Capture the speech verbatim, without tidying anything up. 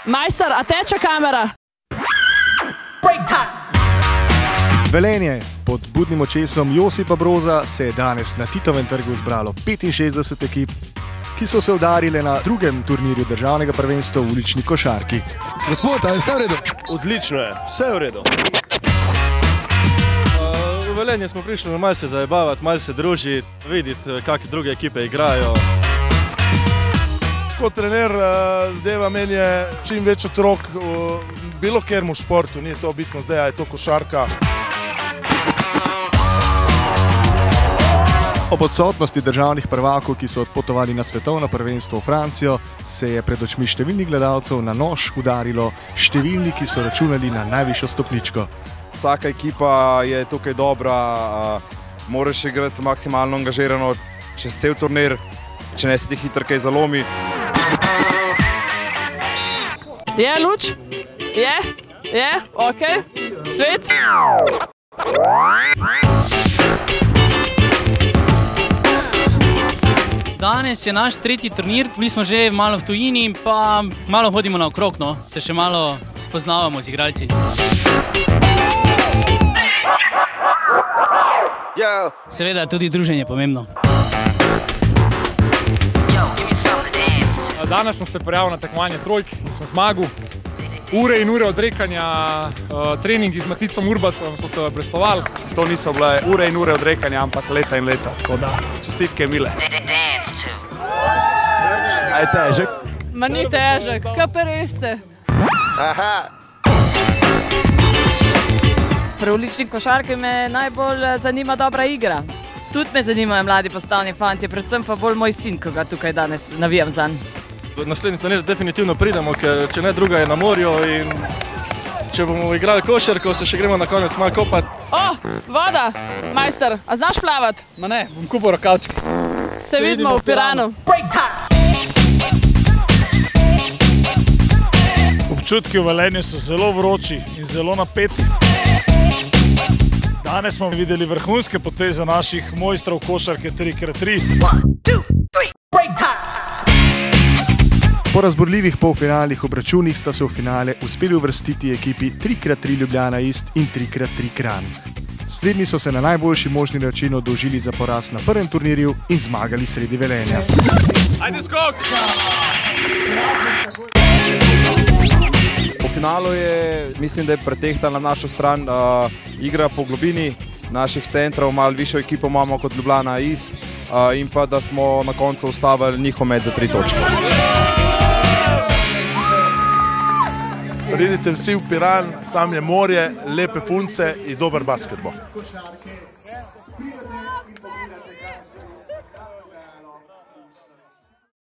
Majster, a teče kamera? Velenje pod budnim očesom Josipa Broza se je danes na Titovem trgu zbralo petinšestdeset ekip, ki so se udarile na drugem turnirju državnega prvenstva v ulični košarki. Gospod, ali je vse v redu? Odlično je, vse je v redu. V Velenje smo prišli malo se zajebavati, malo se družiti, videti, kakšne druge ekipe igrajo. Kot trener zdaj meni je čim več otrok v bilo kjermu športu, ni to bitno zdaj, a je to košarka. Ob odsotnosti državnih prvakov, ki so odpotovali na svetovno prvenstvo v Francijo, se je pred očmi številnih gledalcev na nož udarilo številni, ki so računali na najvišjo stopničko. Vsaka ekipa je tukaj dobra, moraš igrati maksimalno angažirano čez cel turnir, če ne se ti hitro kaj zalomi. Je luč? Je? Je? Ok. Svet? Danes je naš tretji turnir, bili smo že malo v tujini, pa malo hodimo naokrog, no, se še malo spoznavamo z igralci. Seveda tudi druženje je pomembno. Danes sem se prijavil na tekmovanje trojk in sem zmagal. Ure in ure odrekanja, treningi z Maticom Urbacom so se obrestovali. To niso bile ure in ure odrekanja, ampak leta in leta, tako da čestitke mile. A je težek? Ma ni težek, kaj peresce. Pri ulični košarki me najbolj zanima dobra igra. Tudi me zanimajo mladi postavni fantje, predvsem pa bolj moj sin, ko ga tukaj danes navijam zanj. Naslednji turnir definitivno pridemo, ker če ne druga je na morju in če bomo igrali košarko, se še gremo na konec malo kopati. O, voda! Majster, a znaš plavat? Ma ne, bom kupil rokavčke. Se vidimo v Piranu. Občutki v Velenju so zelo vroči in zelo napeti. Danes smo videli vrhunske poteze naših mojstrov košarke tri krat tri. Po razburljivih polfinalnih obračunih sta se v finale uspeli uvrstiti ekipi tri krat tri Ljubljana Ist in tri krat tri Kranj. Slednji so se na najboljši možni način oddolžili za poraz na prvem turnirju in zmagali sredi Velenja. Ajde skok! Po finalu je, mislim, da je pretehtala na našo stran uh, igra po globini naših centrov, malo višjo ekipo imamo kot Ljubljana Ist uh, in pa da smo na koncu ustavili njihov met za tri točke. Pridite vsi v Piran, tam je morje, lepe punce in dober basketbol.